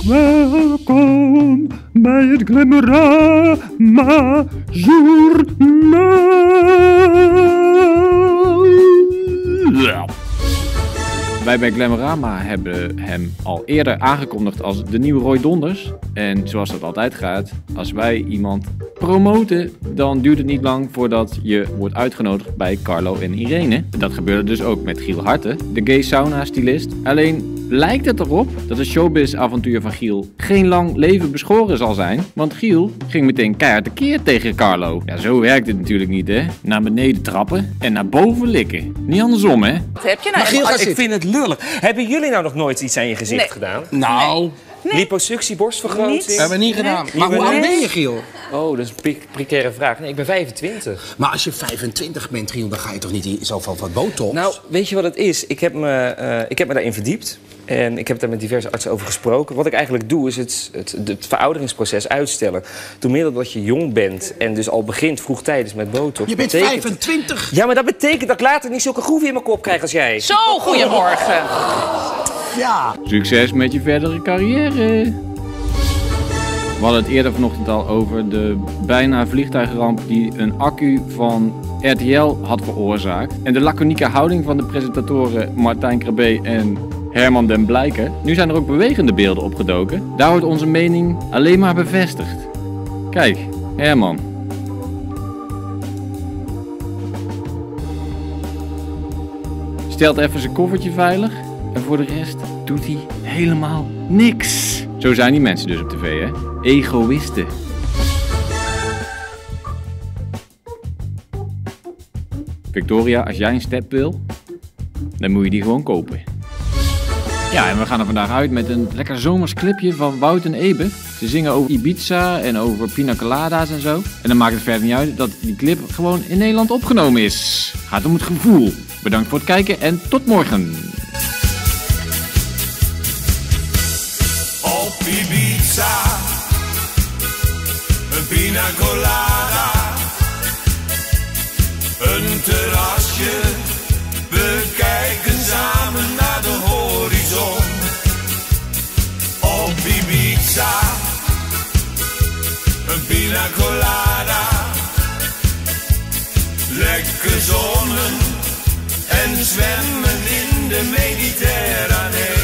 Welkom bij het Glamorama Journaal. Wij bij Glamorama hebben hem al eerder aangekondigd als de nieuwe Roy Donders. En zoals dat altijd gaat, als wij iemand promoten, dan duurt het niet lang voordat je wordt uitgenodigd bij Carlo en Irene. Dat gebeurde dus ook met Giel Harten, de gay sauna stylist. Alleen lijkt het erop dat het showbiz-avontuur van Giel geen lang leven beschoren zal zijn. Want Giel ging meteen keihard tekeer tegen Carlo. Ja, zo werkt het natuurlijk niet, hè. Naar beneden trappen en naar boven likken. Niet andersom, hè. Wat heb je nou? Maar Giel, ik vind het lullig. Hebben jullie nou nog nooit iets aan je gezicht gedaan? Nou... Nee. Liposuctie, borstvergroting? Dat hebben we niet gedaan. Nee. Maar hoe oud ben je, Giel? Oh, dat is een precaire vraag. Nee, ik ben 25. Maar als je 25 bent, Giel, dan ga je toch niet zoveel van botox? Nou, weet je wat het is? Ik heb me daarin verdiept. En ik heb daar met diverse artsen over gesproken. Wat ik eigenlijk doe, is het verouderingsproces uitstellen. Door middel dat je jong bent en dus al begint vroegtijdig met botox. Je bent 25! Ja, maar dat betekent dat ik later niet zulke groeven in mijn kop krijg als jij. Zo, goedemorgen. Ja. Succes met je verdere carrière. We hadden het eerder vanochtend al over de bijna vliegtuigramp die een accu van RTL had veroorzaakt. En de laconieke houding van de presentatoren Martijn Krabbe en Herman den Blijker. Nu zijn er ook bewegende beelden opgedoken. Daar wordt onze mening alleen maar bevestigd. Kijk, Herman. Stelt even zijn koffertje veilig. En voor de rest doet hij helemaal niks. Zo zijn die mensen dus op tv, hè? Egoïsten. Victoria, als jij een step wil, dan moet je die gewoon kopen. Ja, en we gaan er vandaag uit met een lekker zomers clipje van Wout en Ebe. Ze zingen over Ibiza en over pina colada's en zo. En dan maakt het verder niet uit dat die clip gewoon in Nederland opgenomen is. Gaat om het gevoel. Bedankt voor het kijken en tot morgen. Op Ibiza, een pina colada, een terrasje, we kijken samen naar de horizon. Op Ibiza, een pina colada, lekker zonnen en zwemmen in de Mediterranee.